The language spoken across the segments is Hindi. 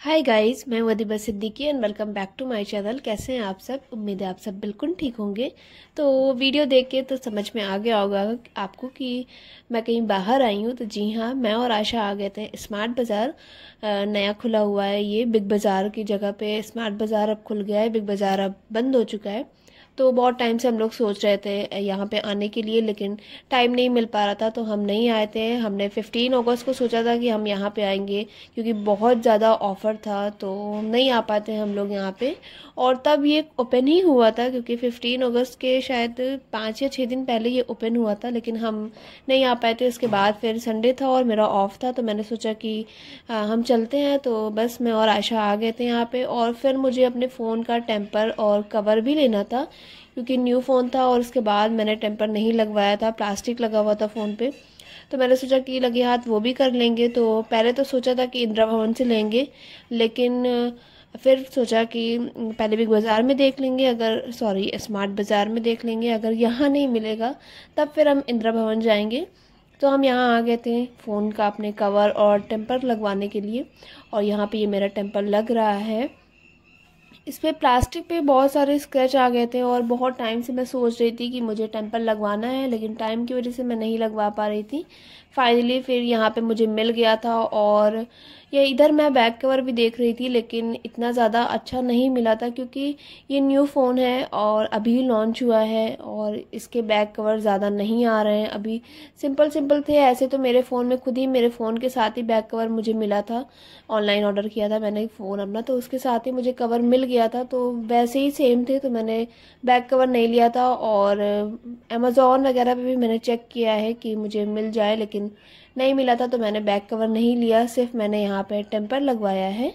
हाय गाइस, मैं Wadiba Siddiqui and welcome back to my channel. कैसे हैं आप सब? उम्मीद है आप सब बिल्कुल ठीक होंगे। तो वीडियो देख के तो समझ में आ गया होगा आपको कि मैं कहीं बाहर आई हूँ। तो जी हाँ, मैं और आशा आ गए थे स्मार्ट बाज़ार। नया खुला हुआ है ये बिग बाज़ार की जगह पे। स्मार्ट बाज़ार अब खुल गया है, बिग बाज़ार अब बंद हो चुका है। तो बहुत टाइम से हम लोग सोच रहे थे यहाँ पे आने के लिए, लेकिन टाइम नहीं मिल पा रहा था तो हम नहीं आए थे। हमने 15 अगस्त को सोचा था कि हम यहाँ पे आएंगे, क्योंकि बहुत ज़्यादा ऑफ़र था तो नहीं आ पाते हम लोग यहाँ पे। और तब ये ओपन ही हुआ था, क्योंकि 15 अगस्त के शायद 5 या 6 दिन पहले ये ओपन हुआ था, लेकिन हम नहीं आ पाए थे। उसके बाद फिर संडे था और मेरा ऑफ था, तो मैंने सोचा कि हम चलते हैं। तो बस मैं और आशा आ गए थे यहाँ पे। और फिर मुझे अपने फ़ोन का टेम्पर और कवर भी लेना था, क्योंकि न्यू फ़ोन था और उसके बाद मैंने टेम्पर नहीं लगवाया था, प्लास्टिक लगा हुआ था फ़ोन पे। तो मैंने सोचा कि लगे हाथ वो भी कर लेंगे। तो पहले तो सोचा था कि इंदिरा भवन से लेंगे, लेकिन फिर सोचा कि पहले बिग बाज़ार में देख लेंगे, अगर स्मार्ट बाज़ार में देख लेंगे, अगर यहाँ नहीं मिलेगा तब फिर हम इंदिरा भवन जाएंगे। तो हम यहाँ आ गए थे फ़ोन का अपने कवर और टेम्पर लगवाने के लिए। और यहाँ पे ये मेरा टेम्पर लग रहा है। इस पे प्लास्टिक पे बहुत सारे स्क्रैच आ गए थे और बहुत टाइम से मैं सोच रही थी कि मुझे टेम्पर लगवाना है, लेकिन टाइम की वजह से मैं नहीं लगवा पा रही थी। फाइनली फिर यहाँ पे मुझे मिल गया था। और ये इधर मैं बैक कवर भी देख रही थी, लेकिन इतना ज़्यादा अच्छा नहीं मिला था, क्योंकि ये न्यू फ़ोन है और अभी लॉन्च हुआ है और इसके बैक कवर ज़्यादा नहीं आ रहे हैं। अभी सिंपल सिंपल थे। ऐसे तो मेरे फ़ोन में खुद ही मेरे फ़ोन के साथ ही बैक कवर मुझे मिला था। ऑनलाइन ऑर्डर किया था मैंने फ़ोन अपना, तो उसके साथ ही मुझे कवर मिल गया था। तो वैसे ही सेम थे, तो मैंने बैक कवर नहीं लिया था। और अमेज़ॉन वगैरह पे भी मैंने चेक किया है कि मुझे मिल जाए, लेकिन नहीं मिला था। तो मैंने बैक कवर नहीं लिया, सिर्फ मैंने यहाँ पे टेम्पर लगवाया है।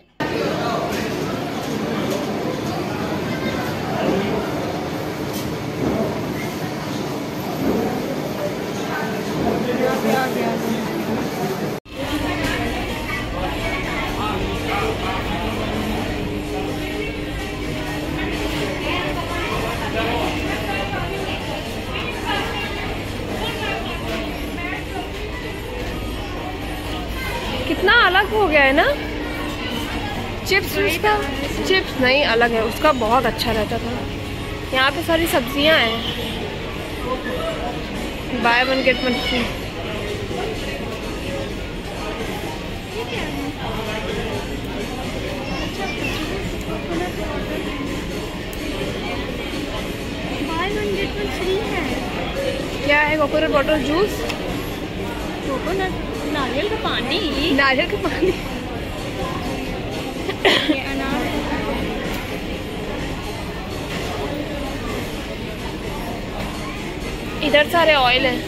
कितना अलग हो गया है ना। चिप्स उसका चिप्स नहीं अलग है, उसका बहुत अच्छा रहता था। यहाँ पे सारी सब्जियां हैं, buy one get one free. Buy one get one free है। क्या है? कोकोनट वाटर जूस, कोकोनट, नारियल का पानी, नारियल का पानी। ये अनार। इधर सारे ऑयल हैं।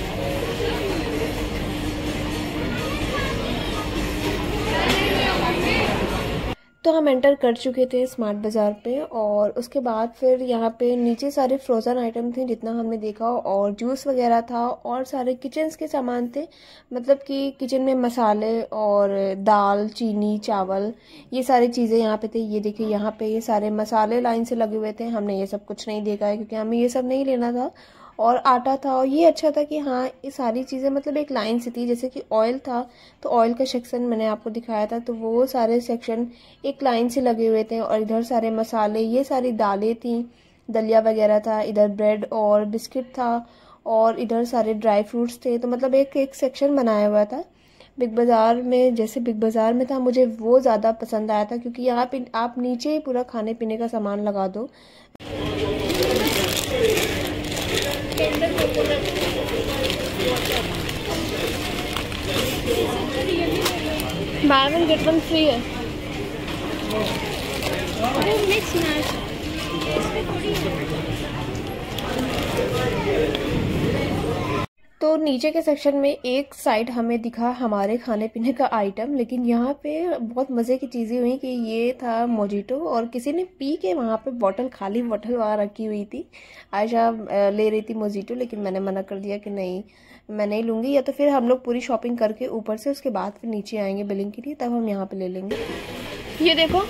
तो हम एंटर कर चुके थे स्मार्ट बाज़ार पे। और उसके बाद फिर यहाँ पे नीचे सारे फ्रोज़न आइटम थे जितना हमने देखा, और जूस वगैरह था और सारे किचन्स के सामान थे। मतलब कि किचन में मसाले और दाल, चीनी, चावल, ये सारी चीज़ें यहाँ पे थे। ये देखिए, यहाँ पे ये सारे मसाले लाइन से लगे हुए थे। हमने ये सब कुछ नहीं देखा है, क्योंकि हमें ये सब नहीं लेना था। और आटा था, और ये अच्छा था कि हाँ, ये सारी चीज़ें मतलब एक लाइन से थी। जैसे कि ऑयल था, तो ऑयल का सेक्शन मैंने आपको दिखाया था, तो वो सारे सेक्शन एक लाइन से लगे हुए थे। और इधर सारे मसाले, ये सारी दालें थी, दलिया वगैरह था। इधर ब्रेड और बिस्किट था, और इधर सारे ड्राई फ्रूट्स थे। तो मतलब एक एक सेक्शन बनाया हुआ था बिग बाज़ार में। जैसे बिग बाज़ार में था, मुझे वो ज़्यादा पसंद आया था, क्योंकि यहाँ पे आप नीचे ही पूरा खाने पीने का सामान लगा दो। Buy one get one free है। Mix match. तो नीचे के सेक्शन में एक साइड हमें दिखा हमारे खाने पीने का आइटम, लेकिन यहाँ पे बहुत मज़े की चीज़ें हुई कि ये था मोजिटो, और किसी ने पी के वहाँ पे बॉटल, खाली बॉटल वहाँ रखी हुई थी। आयशा ले रही थी मोजिटो, लेकिन मैंने मना कर दिया कि नहीं, मैं नहीं लूँगी। या तो फिर हम लोग पूरी शॉपिंग करके ऊपर से उसके बाद फिर नीचे आएंगे बिलिंग के लिए, तब हम यहाँ पर ले लेंगे। ये देखो,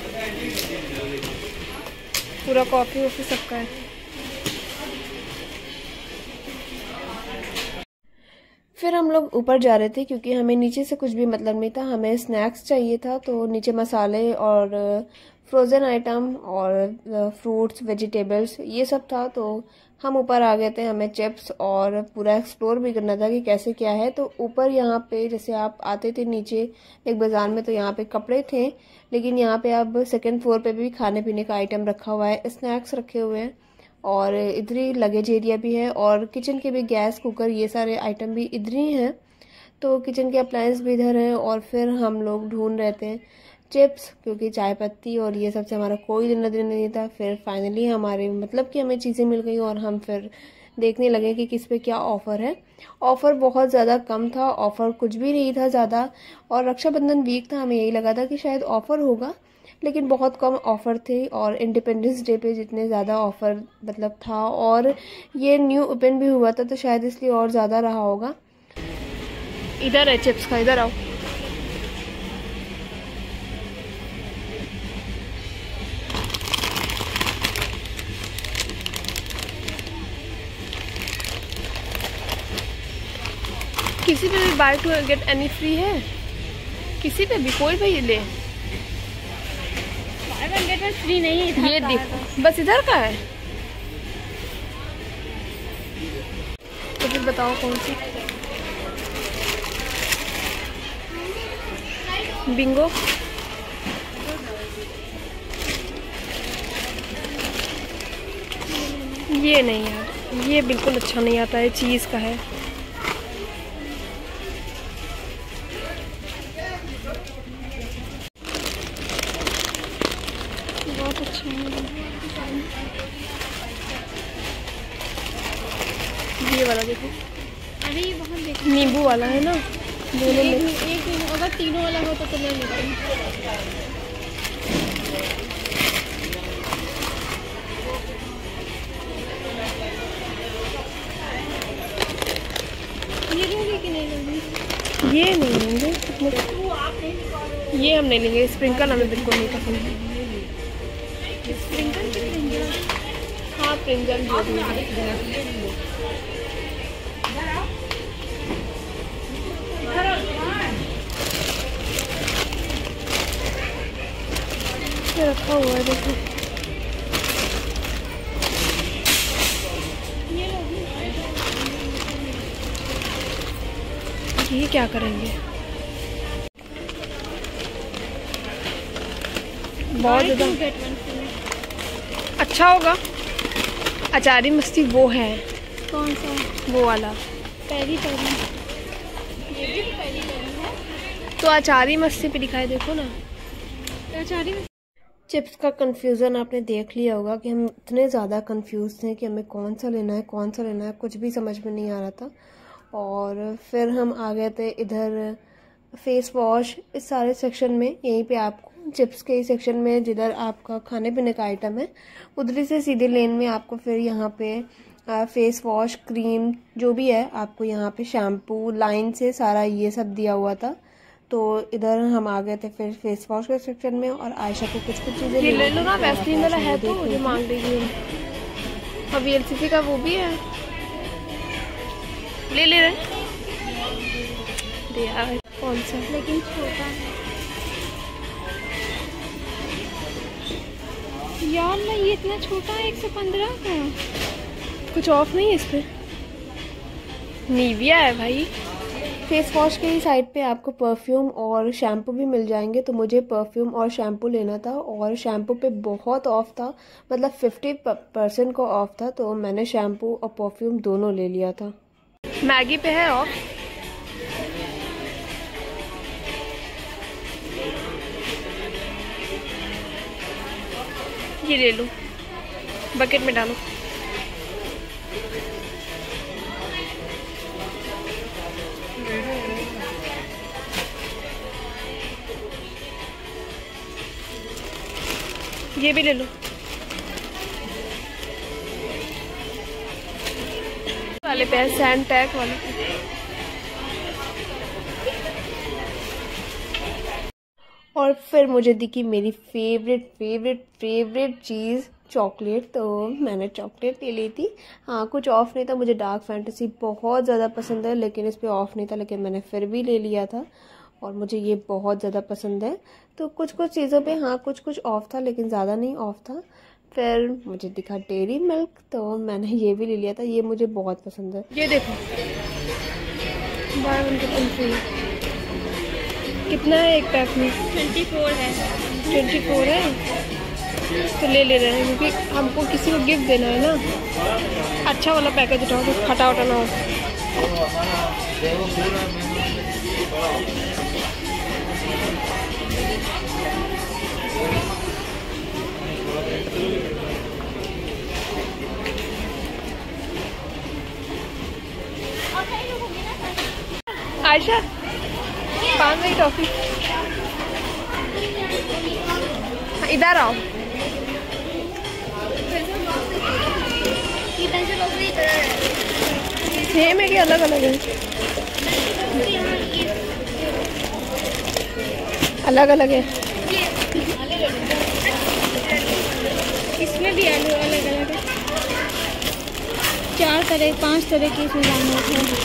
पूरा कॉफ़ी वॉफ़ी सबका है। फिर हम लोग ऊपर जा रहे थे क्योंकि हमें नीचे से कुछ भी मतलब नहीं था, हमें स्नैक्स चाहिए था। तो नीचे मसाले और फ्रोज़न आइटम और फ्रूट्स वेजिटेबल्स ये सब था। तो हम ऊपर आ गए थे, हमें चिप्स और पूरा एक्सप्लोर भी करना था कि कैसे क्या है। तो ऊपर यहाँ पे जैसे आप आते थे नीचे एक बाज़ार में, तो यहाँ पे कपड़े थे, लेकिन यहाँ पे अब सेकंड फ्लोर पे भी खाने पीने का आइटम रखा हुआ है, स्नैक्स रखे हुए हैं और इधर ही लगेज एरिया भी है और किचन के भी गैस कुकर ये सारे आइटम भी इधर ही हैं। तो किचन के अप्लायंस भी इधर हैं। और फिर हम लोग ढूंढ रहे थे चिप्स, क्योंकि चाय पत्ती और ये सब से हमारा कोई लेना देना नहीं था। फिर फाइनली हमारे मतलब कि हमें चीज़ें मिल गई और हम फिर देखने लगे कि किस पे क्या ऑफ़र है। ऑफ़र बहुत ज़्यादा कम था, ऑफ़र कुछ भी नहीं था ज़्यादा। और रक्षाबंधन वीक था, हमें यही लगा था कि शायद ऑफ़र होगा, लेकिन बहुत कम ऑफ़र थे। और इंडिपेंडेंस डे पे जितने ज़्यादा ऑफ़र मतलब था, और ये न्यू ओपन भी हुआ था तो शायद इसलिए और ज़्यादा रहा होगा। इधर है चिप्स का, इधर आओ। किसी पे भी buy two get any free है, किसी पे भी कोई भी ले। 500 में फ्री नहीं था, ये देखो बस इधर का है। तो फिर बताओ कौन सी? बिंगो। ये नहीं यार, ये बिल्कुल अच्छा नहीं आता है, चीज़ का है। बहुत अच्छा है ये वाला, देखो। अरे ये बहुत देखो, नींबू वाला है ना, दोनों में। एक अगर तीनों वाला हो तो मैं लेती। ये लोगे कि नहीं लोगे? ये नहीं लेंगे, ये हम नहीं लेंगे। स्प्रिंकल हमें बिल्कुल नहीं पसंद है। स्प्रिंकल की प्रिंगल? हाँ प्रिंगल जो भी है। ये रखा हुआ है देखो। ये क्या करेंगे? बहुत ज़्यादा अच्छा होगा। अचारी मस्ती वो है। कौन सा? वो वाला पहली पहली, ये भी पहली पहली है। तो अचारी मस्ती पे दिखाई, देखो ना। अचारी चिप्स का कंफ्यूज़न आपने देख लिया होगा कि हम इतने ज़्यादा कंफ्यूज थे कि हमें कौन सा लेना है, कौन सा लेना है, कुछ भी समझ में नहीं आ रहा था। और फिर हम आ गए थे इधर फेस वॉश, इस सारे सेक्शन में। यहीं पे आपको चिप्स के सेक्शन में जिधर आपका खाने पीने का आइटम है, उधर से सीधे लेन में आपको फिर यहाँ पे फेस वॉश, क्रीम जो भी है, आपको यहाँ पे शैम्पू लाइन से सारा ये सब दिया हुआ था। तो इधर हम आ गए थे फिर फेस वॉश के सेक्शन में। और आयशा को कुछ चीज़ें ले लो ना, वैसलीन वाला है तो मुझे मांग लीजिए। और VLCC का वो भी है, ले रहे दे यार। कौन सा? लेकिन छोटा है यार ना, ये इतना छोटा है 115 का। कुछ ऑफ नहीं है इस पे? निविया है भाई। फेस वॉश के ही साइड पे आपको परफ्यूम और शैम्पू भी मिल जाएंगे। तो मुझे परफ्यूम और शैम्पू लेना था और शैम्पू पे बहुत ऑफ था, मतलब 50% का ऑफ था। तो मैंने शैम्पू और परफ्यूम दोनों ले लिया था। मैगी पे है ऑफ। ये ले लो, बकेट में डालो। ये भी ले लो। वाले पे है, सैंड टैग वाले पे। और फिर मुझे दिखी मेरी फेवरेट चीज़, चॉकलेट, तो मैंने चॉकलेट ले ली थी। हाँ, कुछ ऑफ नहीं था, मुझे डार्क फैंटेसी बहुत ज़्यादा पसंद है लेकिन इस पर ऑफ नहीं था, लेकिन मैंने फिर भी ले लिया था और मुझे ये बहुत ज़्यादा पसंद है। तो कुछ कुछ चीज़ों पे हाँ कुछ ऑफ था लेकिन ज़्यादा नहीं ऑफ था। फिर मुझे दिखा डेयरी मिल्क, तो मैंने ये भी ले लिया था, ये मुझे बहुत पसंद है। ये देखो buy one get one free, कितना है एक पैक में? 24 है। 24 है, तो ले रहे हैं क्योंकि हमको किसी को गिफ्ट देना है ना। अच्छा वाला पैकेज उठाओ तो फटा उठा ना हो। आयशा 5 में टॉफी, इधर आओ। सेम है कि अलग अलग है? अलग अलग है। इसमें भी आलू अलग अलग है, 4 तरह 5 तरह के इसमें दाने हैं।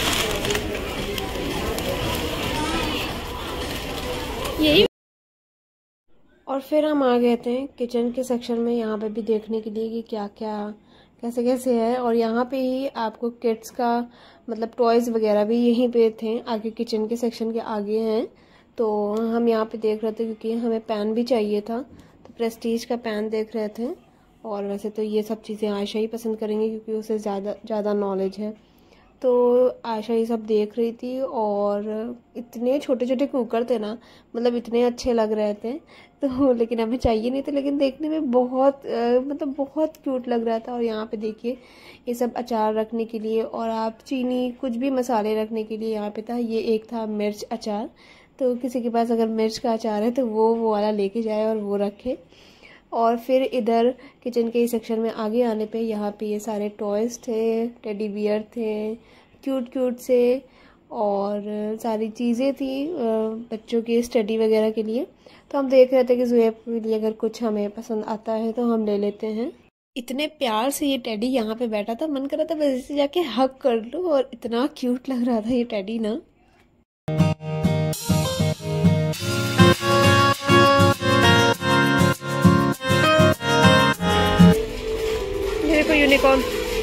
यही। और फिर हम आ गए थे किचन के सेक्शन में, यहाँ पे भी देखने के लिए कि क्या क्या कैसे कैसे है। और यहाँ पे ही आपको किड्स का मतलब टॉयज़ वगैरह भी यहीं पे थे, आगे किचन के सेक्शन के आगे हैं। तो हम यहाँ पे देख रहे थे क्योंकि हमें पैन भी चाहिए था, तो प्रेस्टीज का पैन देख रहे थे। और वैसे तो ये सब चीज़ें आयशा ही पसंद करेंगी क्योंकि उसे ज़्यादा नॉलेज है। तो आयशा ये सब देख रही थी और इतने छोटे छोटे कुकर थे ना, मतलब इतने अच्छे लग रहे थे। तो लेकिन हमें चाहिए नहीं थे, लेकिन देखने में बहुत मतलब बहुत क्यूट लग रहा था। और यहाँ पे देखिए ये सब अचार रखने के लिए और आप चीनी कुछ भी मसाले रखने के लिए यहाँ पे था। ये एक था मिर्च अचार, तो किसी के पास अगर मिर्च का अचार है तो वो वाला लेके जाए और वो रखे। और फिर इधर किचन के सेक्शन में आगे आने पे यहाँ पे ये सारे टॉयज़ थे, टेडी बियर थे क्यूट क्यूट से, और सारी चीज़ें थी बच्चों की स्टडी वगैरह के लिए। तो हम देख रहे थे कि ज़ुएब के लिए अगर कुछ हमें पसंद आता है तो हम ले लेते हैं। इतने प्यार से ये टेडी यहाँ पे बैठा था, मन कर रहा था बस इसे जाके हग कर लूँ, और इतना क्यूट लग रहा था ये टेडी ना। देखो यूनिकॉर्न,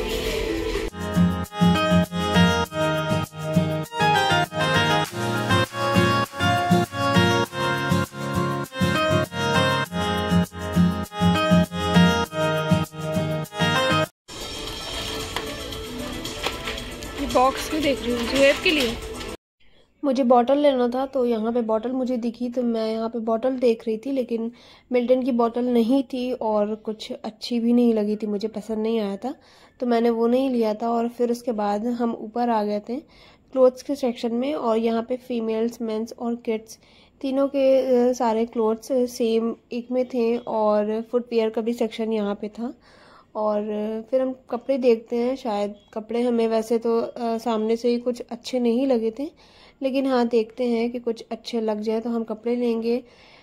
बॉक्स में देख रही हूँ ज़ुएब के लिए। मुझे बॉटल लेना था, तो यहाँ पे बॉटल मुझे दिखी, तो मैं यहाँ पे बॉटल देख रही थी, लेकिन मिल्टन की बॉटल नहीं थी और कुछ अच्छी भी नहीं लगी थी, मुझे पसंद नहीं आया था, तो मैंने वो नहीं लिया था। और फिर उसके बाद हम ऊपर आ गए थे क्लोथ्स के सेक्शन में, और यहाँ पे फीमेल्स, मेंस और किड्स तीनों के सारे क्लोथ्स सेम एक में थे, और फुटवेयर का भी सेक्शन यहाँ पे था। और फिर हम कपड़े देखते हैं, शायद कपड़े हमें वैसे तो सामने से ही कुछ अच्छे नहीं लगे थे, लेकिन हाँ देखते हैं कि कुछ अच्छे लग जाए तो हम कपड़े लेंगे।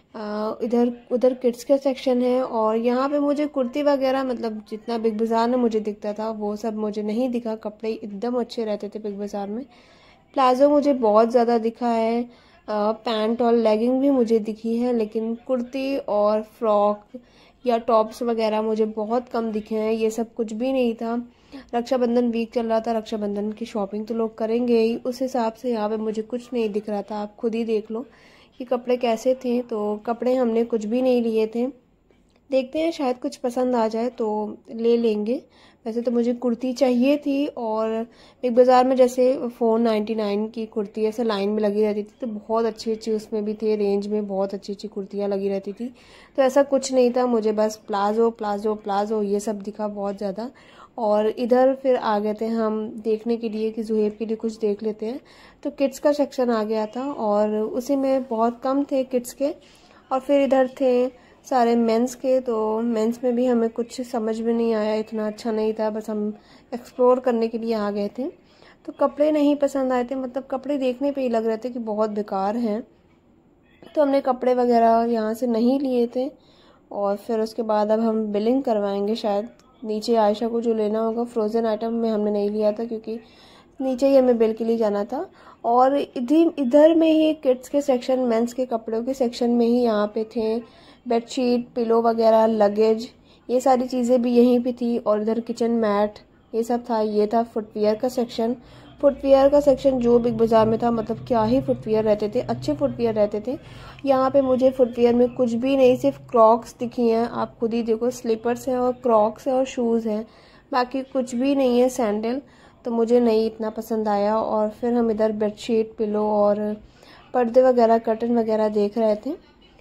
इधर उधर किड्स का सेक्शन है, और यहाँ पे मुझे कुर्ती वगैरह मतलब जितना बिग बाज़ार में मुझे दिखता था वो सब मुझे नहीं दिखा। कपड़े एकदम अच्छे रहते थे बिग बाज़ार में। प्लाजो मुझे बहुत ज़्यादा दिखा है, पैंट और लेगिंग भी मुझे दिखी है, लेकिन कुर्ती और फ्रॉक या टॉप्स वगैरह मुझे बहुत कम दिखे हैं। ये सब कुछ भी नहीं था। रक्षाबंधन वीक चल रहा था, रक्षाबंधन की शॉपिंग तो लोग करेंगे ही, उस हिसाब से यहाँ पे मुझे कुछ नहीं दिख रहा था। आप खुद ही देख लो कि कपड़े कैसे थे। तो कपड़े हमने कुछ भी नहीं लिए थे, देखते हैं शायद कुछ पसंद आ जाए तो ले लेंगे। वैसे तो मुझे कुर्ती चाहिए थी, और बिग बाज़ार में जैसे 499 की कुर्ती ऐसे लाइन में लगी रहती थी, तो बहुत अच्छी अच्छी उसमें भी थे, रेंज में बहुत अच्छी अच्छी कुर्तियाँ लगी रहती थी। तो ऐसा कुछ नहीं था, मुझे बस प्लाजो प्लाजो प्लाजो ये सब दिखा बहुत ज़्यादा। और इधर फिर आ गए थे हम देखने के लिए कि ज़ुहेब के लिए कुछ देख लेते हैं। तो किड्स का सेक्शन आ गया था, और उसी में बहुत कम थे किड्स के। और फिर इधर थे सारे मेंस के, तो मेंस में भी हमें कुछ समझ में नहीं आया, इतना अच्छा नहीं था, बस हम एक्सप्लोर करने के लिए आ गए थे। तो कपड़े नहीं पसंद आए थे, मतलब कपड़े देखने पे ही लग रहे थे कि बहुत बेकार हैं, तो हमने कपड़े वगैरह यहाँ से नहीं लिए थे। और फिर उसके बाद अब हम बिलिंग करवाएंगे। शायद नीचे आयशा को जो लेना होगा फ्रोज़न आइटम में हमने नहीं लिया था, क्योंकि नीचे ही हमें बिल के लिए जाना था। और इधर में ही किड्स के सेक्शन, मेंस के कपड़ों के सेक्शन में ही यहाँ पे थे बेडशीट, पिलो वगैरह, लगेज, ये सारी चीज़ें भी यहीं पे थी। और इधर किचन मैट ये सब था। ये था फुटवियर का सेक्शन। फुटवियर का सेक्शन जो बिग बाज़ार में था, मतलब क्या ही फुटवियर रहते थे, अच्छे फुटवियर रहते थे। यहाँ पे मुझे फुटवियर में कुछ भी नहीं, सिर्फ क्रॉक्स दिखी हैं। आप खुद ही देखो, स्लीपर्स हैं और क्रॉक्स हैं और शूज़ हैं, बाकी कुछ भी नहीं है, सैंडल। तो मुझे नहीं इतना पसंद आया। और फिर हम इधर बेडशीट, पिलो और पर्दे वगैरह, कर्टन वगैरह देख रहे थे।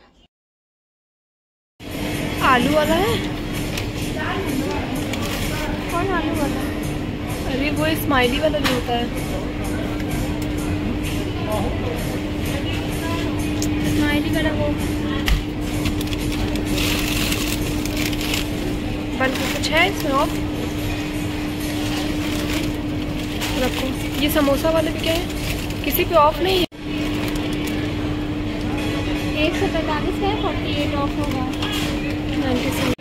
आलू वाला है? कौन आलू वाला? अरे वो स्माइली वाला जो होता है। स्माइली वाला वो बन के कुछ है इसमें ऑफ रखो। ये समोसा वाले भी क्या है? किसी पे ऑफ नहीं है। 145 का है, 48 ऑफ होगा। 97।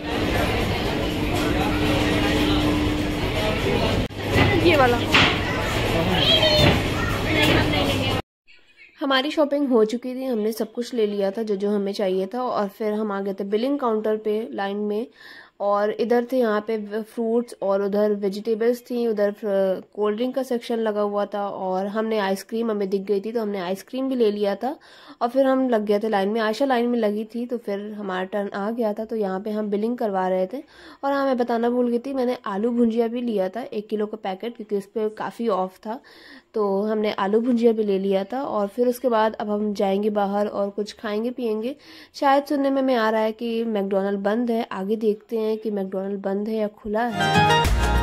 ये वाला नहीं, हम नहीं लेंगे। हमारी शॉपिंग हो चुकी थी, हमने सब कुछ ले लिया था जो जो हमें चाहिए था। और फिर हम आ गए थे बिलिंग काउंटर पे लाइन में। और इधर थे यहाँ पे फ्रूट्स और उधर वेजिटेबल्स थी, उधर कोल्ड ड्रिंक का सेक्शन लगा हुआ था। और हमने आइसक्रीम, हमें दिख गई थी तो हमने आइसक्रीम भी ले लिया था। और फिर हम लग गए थे लाइन में। आयशा लाइन में लगी थी, तो फिर हमारा टर्न आ गया था। तो यहाँ पे हम बिलिंग करवा रहे थे। और हाँ, मैं बताना भूल गई थी, मैंने आलू भुंजिया भी लिया था 1 किलो का पैकेट, क्योंकि उस पर काफ़ी ऑफ था। तो हमने आलू भुंजिया भी ले लिया था। और फिर उसके बाद अब हम जाएंगे बाहर और कुछ खाएंगे पियेंगे। शायद सुनने में आ रहा है कि मैकडॉनल्ड बंद है। आगे देखते हैं कि मैकडॉनल्ड बंद है या खुला है।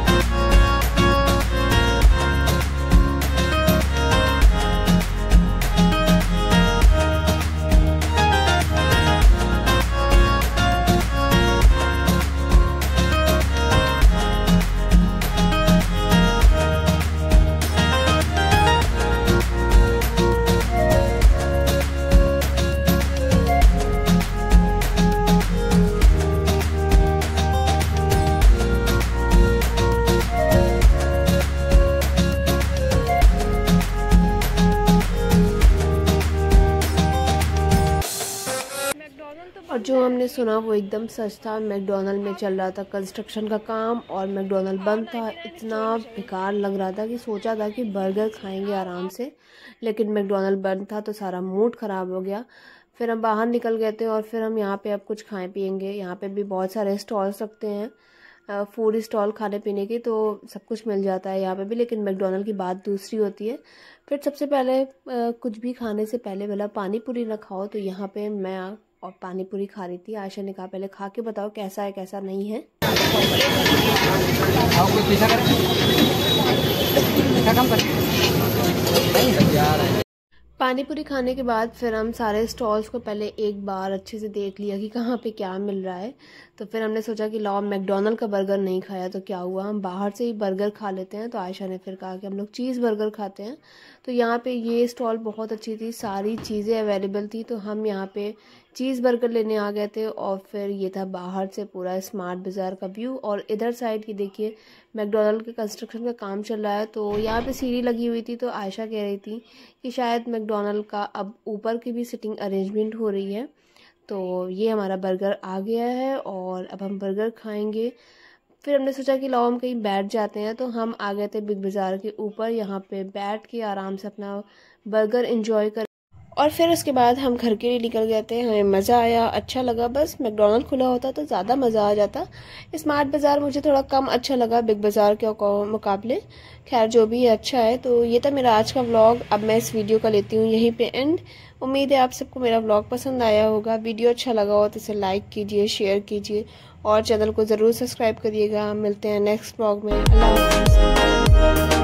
और जो हमने सुना वो एकदम सच था। मैकडॉनल्ड में चल रहा था कंस्ट्रक्शन का काम और मैकडॉनल्ड बंद था। इतना बेकार लग रहा था कि सोचा था कि बर्गर खाएंगे आराम से, लेकिन मैकडॉनल्ड बंद था तो सारा मूड ख़राब हो गया। फिर हम बाहर निकल गए थे और फिर हम यहाँ पे अब कुछ खाएं पियेंगे। यहाँ पे भी बहुत सारे स्टॉल्स रखते हैं, फूड स्टॉल खाने पीने की, तो सब कुछ मिल जाता है यहाँ पे भी। लेकिन मैकडॉनल्ड की बात दूसरी होती है। फिर सबसे पहले कुछ भी खाने से पहले बोला पानी पूरी न खाओ, तो यहाँ पे मैं और पानी पूरी खा रही थी। आयशा ने कहा पहले खा के बताओ कैसा है कैसा नहीं है। पानी पूरी खाने के बाद फिर हम सारे स्टॉल्स को पहले एक बार अच्छे से देख लिया कि कहाँ पे क्या मिल रहा है। तो फिर हमने सोचा कि लाओ, मैकडॉनल्ड का बर्गर नहीं खाया तो क्या हुआ, हम बाहर से ही बर्गर खा लेते हैं। तो आयशा ने फिर कहा कि हम लोग चीज़ बर्गर खाते हैं। तो यहाँ पे ये स्टॉल बहुत अच्छी थी, सारी चीज़ें अवेलेबल थी। तो हम यहाँ पे चीज़ बर्गर लेने आ गए थे। और फिर ये था बाहर से पूरा स्मार्ट बाज़ार का व्यू। और इधर साइड की देखिए मैकडॉनल्ड के कंस्ट्रक्शन का काम चल रहा है। तो यहाँ पे सीढ़ी लगी हुई थी, तो आयशा कह रही थी कि शायद मैकडॉनल्ड का अब ऊपर की भी सिटिंग अरेंजमेंट हो रही है। तो ये हमारा बर्गर आ गया है और अब हम बर्गर खाएंगे। फिर हमने सोचा कि लाओ हम कहीं बैठ जाते हैं। तो हम आ गए थे बिग बाज़ार के ऊपर, यहाँ पे बैठ के आराम से अपना बर्गर एंजॉय कर। और फिर उसके बाद हम घर के लिए निकल गए थे। हमें मज़ा आया, अच्छा लगा। बस मैकडॉनल्ड खुला होता तो ज़्यादा मज़ा आ जाता। स्मार्ट बाज़ार मुझे थोड़ा कम अच्छा लगा बिग बाज़ार के मुकाबले। खैर जो भी है अच्छा है। तो ये था मेरा आज का व्लॉग। अब मैं इस वीडियो का लेती हूँ यहीं पे एंड। उम्मीद है आप सबको मेरा व्लॉग पसंद आया होगा। वीडियो अच्छा लगा हो तो इसे लाइक कीजिए, शेयर कीजिए और चैनल को ज़रूर सब्सक्राइब करिएगा। मिलते हैं नेक्स्ट व्लॉग में। अल्लाह हाफ़िज़।